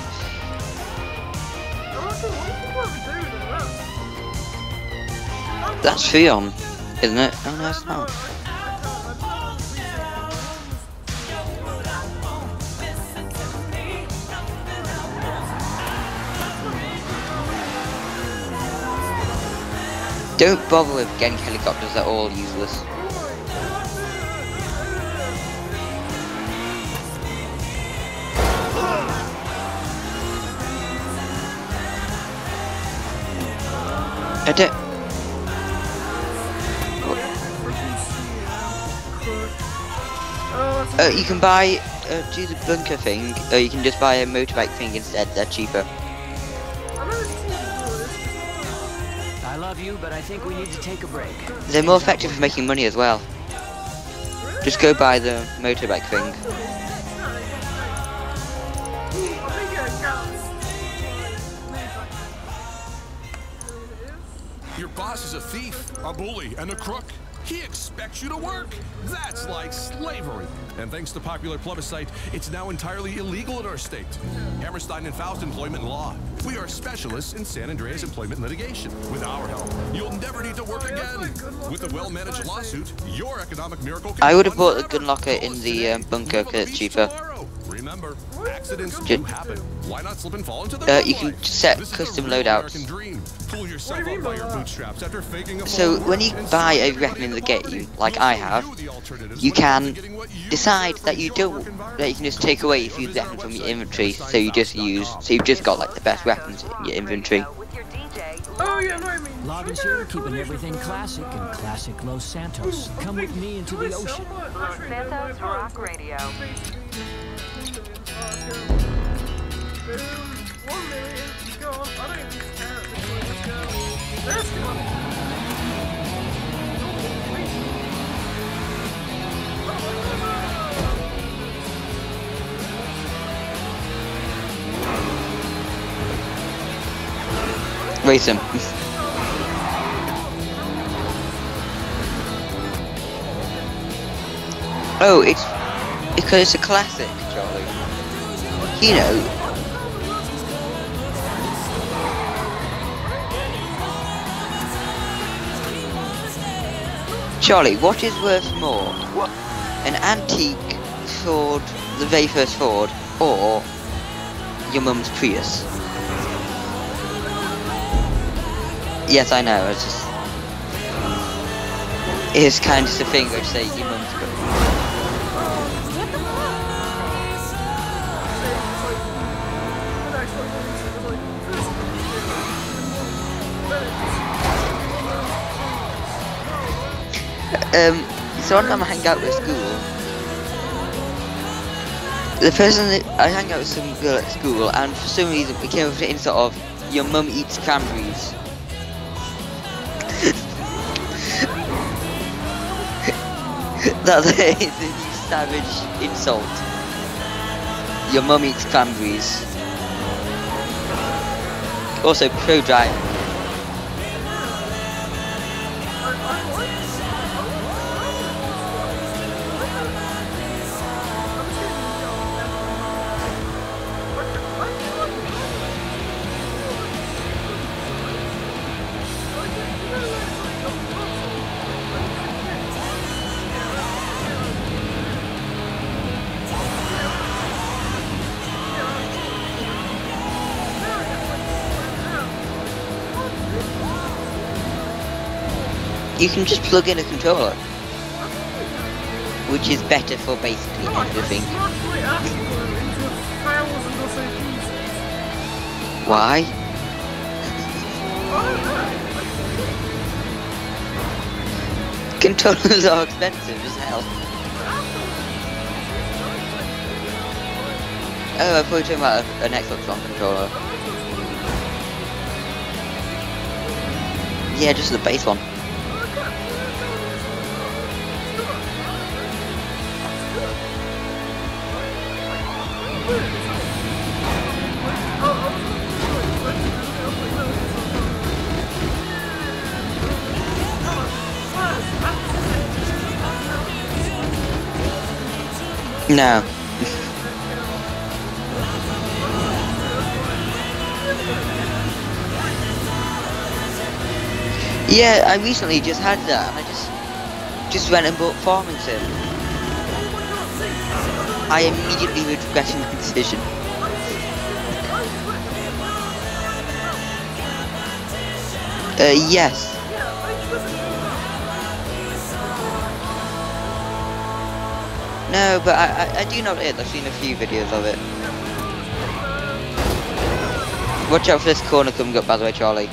That's Freon, isn't it? Oh no, it's not. Don't bother with getting helicopters, they're all useless. I don't... you can buy, do the bunker thing, or you can just buy a motorbike thing instead, they're cheaper. I love you, but I think we need to take a break. They're more effective for making money as well. Just go buy the motorbike thing. Your boss is a thief, a bully, and a crook. He expects you to work. That's like slavery. And thanks to popular plebiscite, it's now entirely illegal in our state. Hammerstein and Faust Employment Law. We are specialists in San Andreas employment litigation. With our help, you'll never need to work again. With a well-managed lawsuit, your economic miracle can I would have bought the gun locker in the bunker because it's cheaper. Remember, accidents do happen. Why not slip and fall into the you can set custom loadouts. So when you buy a weapon in the game, like I have, you can decide that you don't, that you can just take away a few weapons from your inventory. So you just use, so you've just got like the best weapons in your inventory. Oh yeah, no, I mean. Loggins here, keeping everything classic in classic Los Santos. Come with me into the ocean. Los Santos Rock Radio. 1 million, go on. I don't even care at this point. Let's go. Race him. Oh, it's because it's a classic, Charlie. You know. Charlie, what is worth more? An antique Ford, the very first Ford, or your mum's Prius? Yes, I know, it's just... It's kind of just a thing where you say your mum's Prius. So one time I hang out with school. The person that I hang out with some girl at school, and for some reason we came up with the insult of "Your mum eats cranberries." That's a savage insult. Your mum eats cranberries. Also, pro driving. You can just plug in a controller, which is better for basically everything. Why? Controllers are expensive as hell. Oh, I thought you were talking about an Xbox One controller. Yeah, just the base one. No. Yeah, I recently just had that, and I just went and bought Farming Sim. I immediately regretted my decision. Yes. No, but I do know it. I've seen a few videos of it. Watch out for this corner coming up, by the way, Charlie.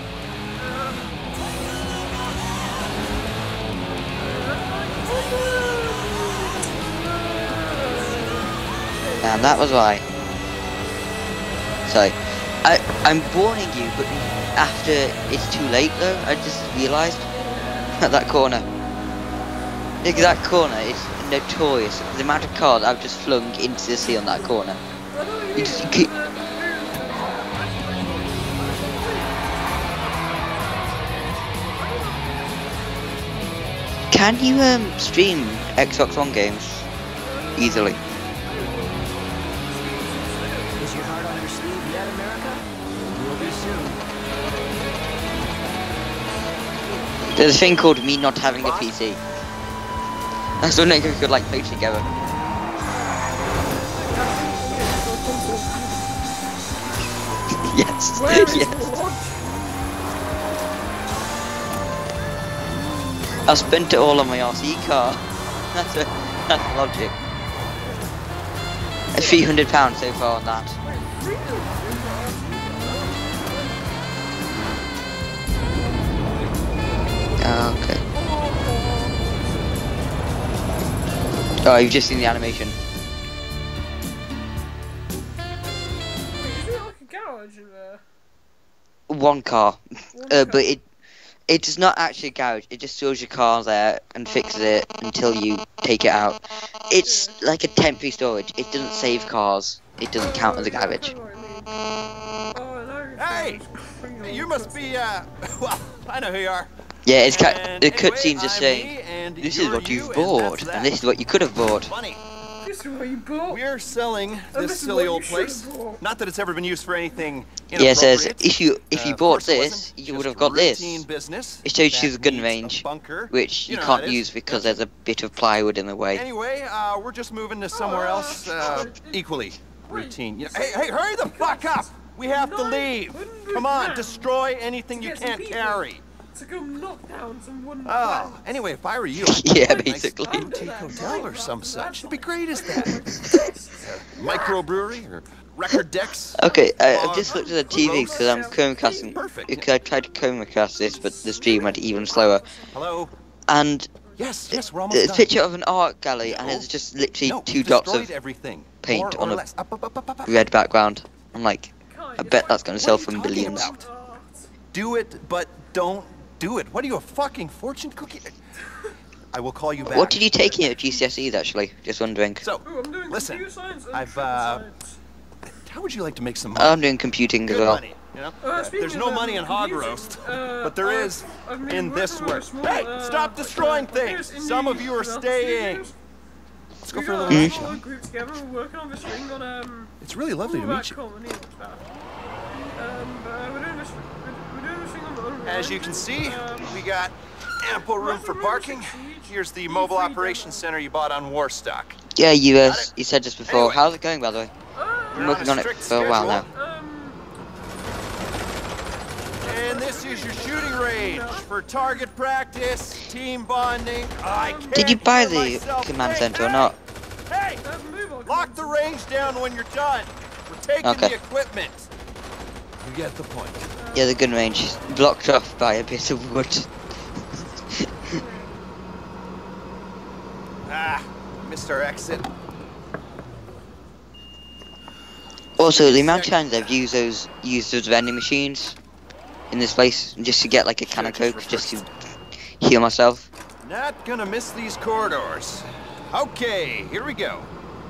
And that was why. So, I'm warning you, but after it's too late though, I just realised at that corner. That corner is notorious. The amount of cars I've just flung into the sea on that corner. You keep... Can you stream Xbox One games easily? Is your heart on your sleeve yet, America? Will be soon. There's a thing called me not having a PC. I was wondering if we could like play together. Yes, yes. I spent it all on my RC car. That's logic. £300 so far on that. Okay. Oh, you've just seen the animation. Is it like a garage in there? One car. But it is not actually a garage. It just stores your car there and fixes it until you take it out. It's like a temporary storage. It doesn't save cars. It doesn't count as a garage. Hey! You must be, well, I know who you are. Yeah, it's the Anyway, cutscenes are I'm saying, me, and this you're is what you, you've and bought, that's and this is what you could have bought. Funny. This is what you bought. We're selling And this is silly what old you should place. have bought. Not that it's ever been used for anything Yeah, it says, inappropriate. if you Of bought course it this, wasn't. you Just would have got this. routine business It shows you that the gun needs a range, bunker. which you know how can't it is. use because there's a bit of plywood in the way. Anyway, we're just moving to somewhere else, equally routine. You know, hey, hurry the fuck up! We have to leave. Come on, destroy anything you can't carry. To go knock down some wooden Oh, anyway, if I were you, I'd Yeah, buy a basically. nice boutique hotel or some such. It'd be great as that. Microbrewery or record decks. Okay, I just looked at the TV because I'm Chromecasting. Perfect. Because I tried to Chromecast this, but the stream went even slower. Hello. And Yes, we're almost there's a done. picture of an art gallery, and it's just literally No, two we've dots destroyed of everything. paint More on or a less. Up. red background. I'm like, I bet that's going to sell What are for you talking billions. about? Do it, but don't do it. What are you, a fucking fortune cookie? I will call you back. What did you take in at GCSEs, actually? Just wondering. So, Ooh, I'm doing listen, computer science and I've, triple science. how would you like to make some money? I'm doing computing as Good well. money. You know, speaking there's of, no money in hog confusing, roast, but there is I've been in this working on a work. small, Hey, stop destroying here's things! indie Some of you are development staying. studios. Let's go We for a got little a action. small group together. We're working on this thing on It's really lovely to meet you. we're doing this thing on As you can see, we got ample room for parking. Here's the mobile operations center you bought on Warstock. Yeah, you said just before. Anyway. How's it going, by the way? I'm working on it for a while now. And this is your shooting range for target practice, team bonding. I can't Did you buy hear the myself command think. center or not? Hey! Lock the range down when you're done. We're taking Okay. the equipment. You get the point. Yeah, the gun range is blocked off by a bit of wood. Missed our exit. Also, the amount of times I've used those vending machines in this place just to get like a can of Coke just to heal myself. Not gonna miss these corridors. Okay, here we go.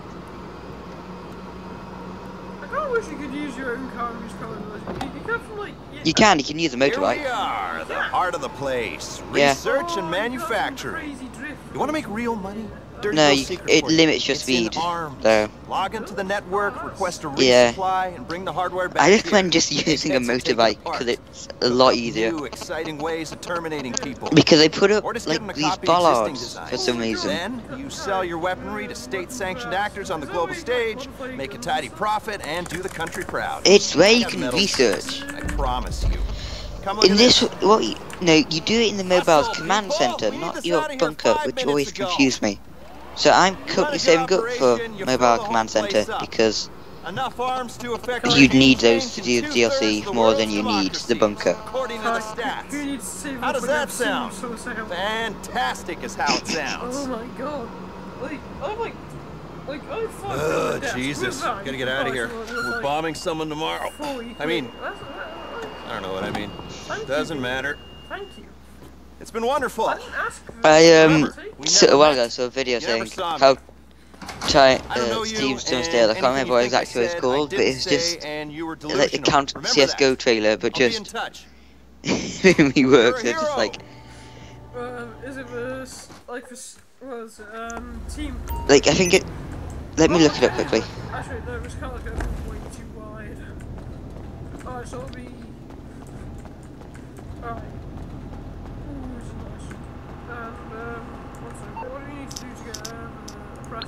I kind of wish you could use your own car and use color. You can from like. You can use a Here we motorbike. are, the heart of the place. Yeah. Research and manufacturing. You want to make real money? Dirty No, little secret it for you. limits your It's in speed, arms. though. Log into the network, request a Yeah. resupply, and bring the hardware back I here. recommend just using a Get some taken motorbike apart. because it's a lot easier. New, exciting ways of terminating people. Because they put up Or just give them like a these copy of existing bollards designs. for some reason. Then you sell your weaponry to state-sanctioned actors on the global stage, make a tidy profit, and do the country proud. It's where I you got can medals. research. I promise you. Come look In at this, no, you do it in the mobile's Hustle, command people. center, We need not this your outta here bunker, 5 which minutes always ago. confused me. So I'm currently saving up for operation, you fill mobile the command whole place center up. because Enough arms to affect you'd need change those to in do the DLC two-thirds of more world's than you need the democracies, bunker. According to the stats. How does that sound? Fantastic is how it Oh sounds. my god. Like, I'm like I thought. Oh, Jesus. Gotta get out of here. We're bombing someone tomorrow. I mean, I don't know what I mean. Doesn't matter. Thank you. It's been wonderful. I didn't ask for I We so a never while met. ago saw a video You never saying saw me. how I don't know you, Steve's and Tale. I can't anything remember you think I exactly what it's said, called, I but didn't it's say, just and you were like the delusional. Count Remember CS:GO that. trailer, but I'll be in just touch. really works. You're a It's just like is it this like this was team? I think it. Let me look it up quickly. Actually, no, it was kind of like way too wide. Alright, so it'll be. Alright. Ooh, this is nice. And one second. What do we need to do to get a presser?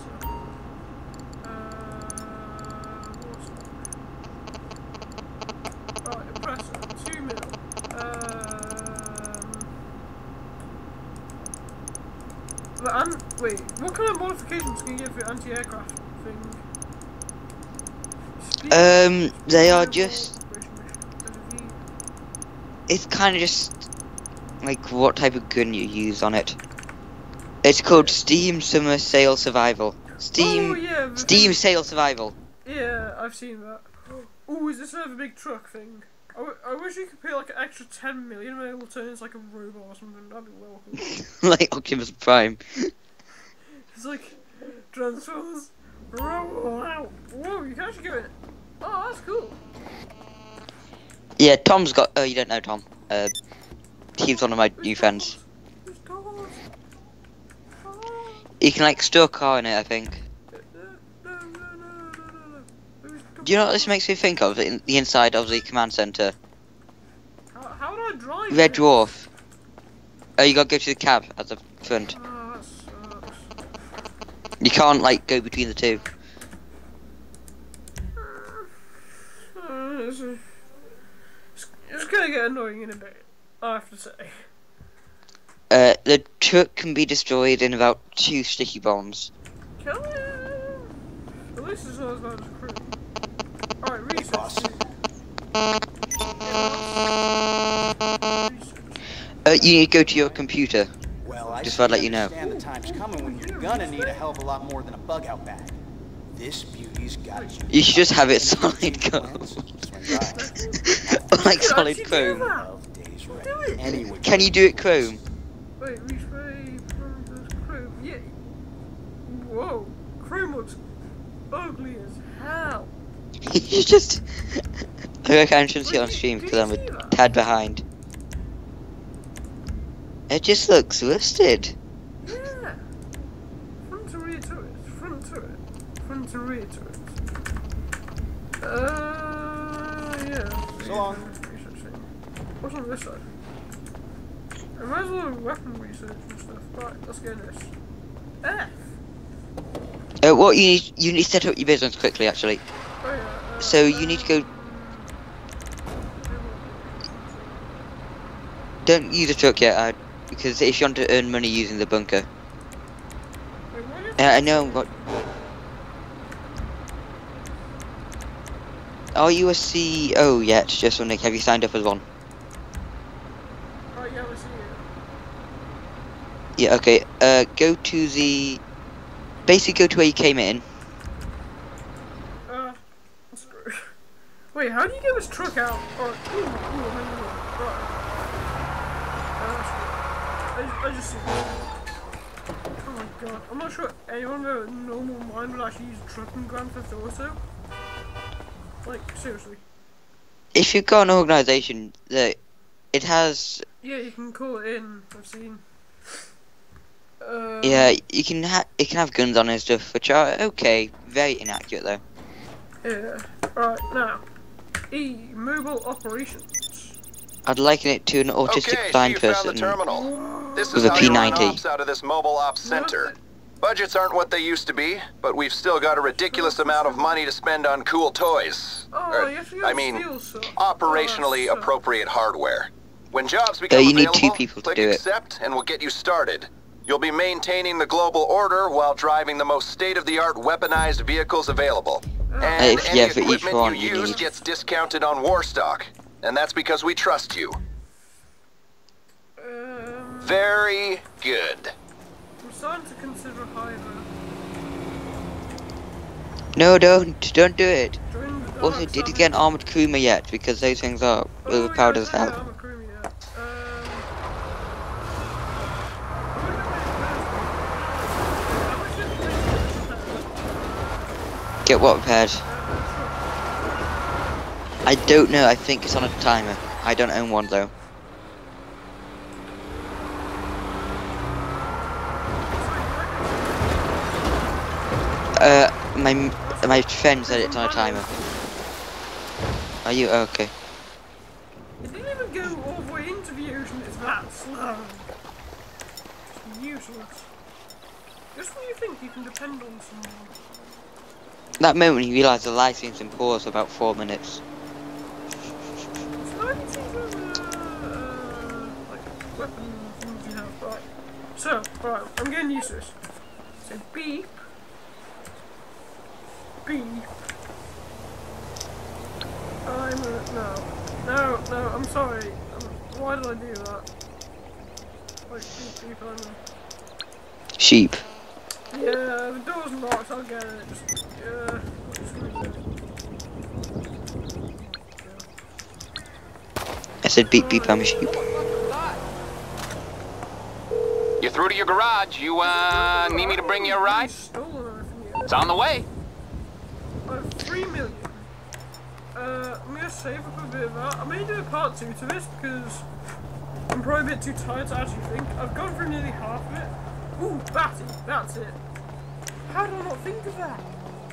What's Alright, a presser. 2 mil. Wait, what kind of modifications can you get for your anti-aircraft thing? They are just. It's kind of just like what type of gun you use on it. It's called Steam Summer Sale Survival. Oh, yeah, the Steam thing- Sale Survival. Yeah, I've seen that. Oh, is this another big truck thing? I wish you could pay like an extra 10 million and it will turn into like a robot or something. That'd be well cool. Like Optimus Prime. It's like Transformers. Wow. Whoa, you can actually go in. Oh, that's cool. Yeah, Tom's got. Oh, you don't know Tom. He's one of my new friends. You can like store a car in it, I think. Do you know what this makes me think of? In the inside of the command center. How do I drive? Red this? Dwarf. Oh, you gotta go to the cab at the front. Oh, that sucks. You can't like go between the two. It's gonna get annoying in a bit, I have to say. The truck can be destroyed in about 2 sticky bombs. Can we? At least it's not as bad as crew. Alright, research. You need to go to your computer. Well, I Just thought I'd let you know. understand the time's coming when you're gonna need a hell of a lot more than a bug out bag. This beauty's got You should just have it solid gold. Like solid actually do chrome. that. Anyway, Can you do it chrome? Wait, respray chrome. Yeah. Whoa, chrome looks ugly as hell. You just I reckon I shouldn't see it on stream because I'm a tad behind. It just looks rusted. Yeah. Front to rear turret. Front turret. Front to rear turret. Yeah. So long. What's on this side? I might as well weapon research and stuff. Right, let's get this. F. What you need to set up your business quickly, actually. Oh, yeah, So you need to go. Don't use a truck yet, because if you want to earn money using the bunker. I know what. Are you a CEO yet? Just wondering, have you signed up as one? Right, yeah, let's see it. Yeah, okay. Go to the. Basically, go to where you came in. Screw. Wait, how do you get this truck out? Right. I just see this. Oh my god. I'm not sure anyone with a normal mind would actually use a truck in Grand Theft Auto. Like, seriously. If you've got an organisation that it has. Yeah, you can call it in. I've seen. Yeah, it can have guns on it and stuff, which are okay, very inaccurate though. Yeah. Right now, E mobile operations. I'd liken it to an autistic Okay, so blind you found person the terminal. This with is a how you run P90. ops out of this mobile ops center. Budgets aren't what they used to be, but we've still got a ridiculous amount of money to spend on cool toys. Oh, you have to go I to mean, steel stuff. operationally Oh, appropriate hardware. When jobs become you need available, 2 people to click do it. accept and we'll get you started. You'll be maintaining the global order while driving the most state-of-the-art weaponized vehicles available. And If- any yeah, for each equipment one you you use need- gets discounted on war stock. And that's because we trust you. Very good. I'm starting to consider higher. No, don't do it. Join the Also, dark did you side. get an armored Kuma yet? Because those things are overpowered as hell. I'm a creamy, yeah. Get what repaired? I don't know, I think it's on a timer. I don't own one though. My friend said it's on a timer. Are you okay? It didn't even go all the way into the ocean, it's that slow. It's useless. Just when you think you can depend on someone. That moment you realise the light seems to pause for about 4 minutes. It's not even like weapons and things you have, right. So, right, I'm getting used to this. So beep. Beep. No, I'm sorry. Why did I do that? Like, beep, Sheep. yeah, the door's locked, I'll get it. Just, yeah. I said beep beep, I'm a sheep. You're through to your garage. You, need me to bring you a ride? It's on the way. I have 3 million. I'm gonna save up a bit of that. I may do a part 2 to this because I'm probably a bit too tired to actually think. I've gone through nearly half of it. Ooh, batty, that's it. How did I not think of that?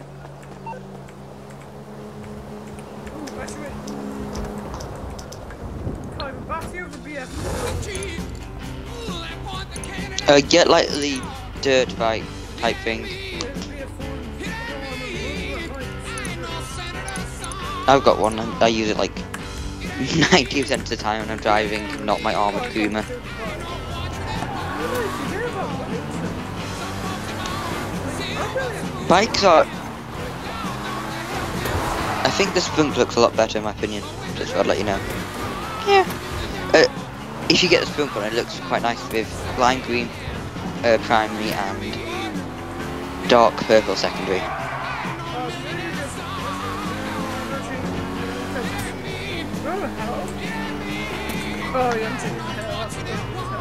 Ooh, actually wait. Can I have a batty over BF? Get like the dirt bike type thing. I've got one and I use it like 90% of the time when I'm driving, not my armored Kuma. Bikes are... I think the Spunk looks a lot better in my opinion, just thought I'd let you know. Yeah. If you get the Spunk one, it looks quite nice with lime green primary and dark purple secondary. Oh yeah, I'm taking the hell. That's good.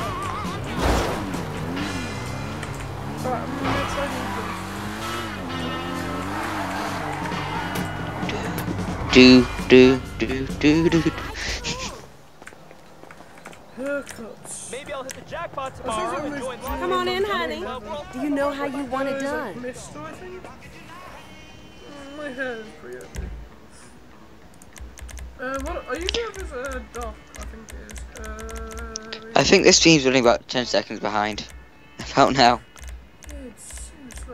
Alright, I'm gonna try to do this. Do Haircuts. Maybe I'll hit the jackpot tomorrow and join lots Come on in, honey. Do you know how you want it done? Mist, I think. My hair is pretty ugly. What? I usually have this dark, I think it is. I think this stream's running about 10 seconds behind. About now. Yeah, it's slow.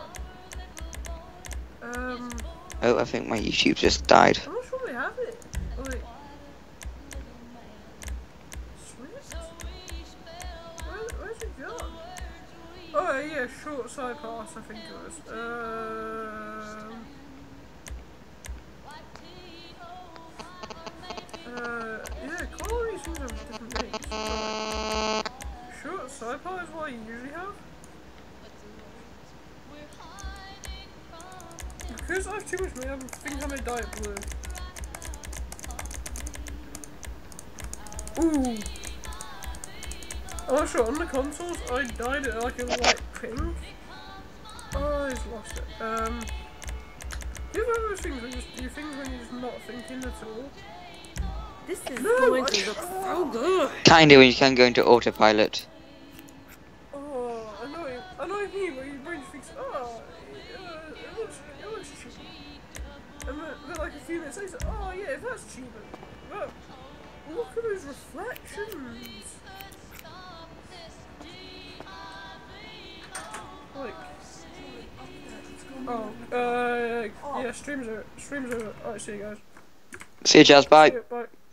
Oh, I think my YouTube just died. I'm not sure we have it. Oh, wait. Swift? Where's it gone? Oh, yeah, short side pass, I think it was. Yeah, Colony seems to have different names. Short side pass is what I usually have. Because I have too much money, I think I may dye it blue. Ooh! I'm not sure, on the consoles I dyed it like a light pink. Oh, I just lost it. Do you have those things when you're just not thinking at all? This is going to look so good. Kinda when you can go into autopilot. Oh, annoying me where your brain thinks, oh, it looks cheap. And then like a few minutes later, oh yeah, that's cheaper. But look at those reflections. Like, oh, yeah, streams over. Alright, see you guys. See you, Jazz, bye. See you, bye.